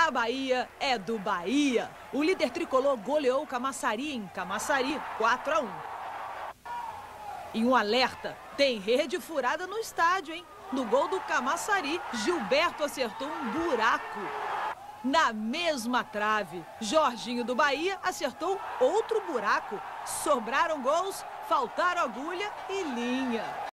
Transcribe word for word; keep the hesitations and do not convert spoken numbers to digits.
da Bahia é do Bahia. O líder tricolor goleou o Camaçari em Camaçari, quatro a um. E um alerta, tem rede furada no estádio, hein? No gol do Camaçari, Gilberto acertou um buraco. Na mesma trave, Jorginho do Bahia acertou outro buraco. Sobraram gols, faltaram agulha e linha.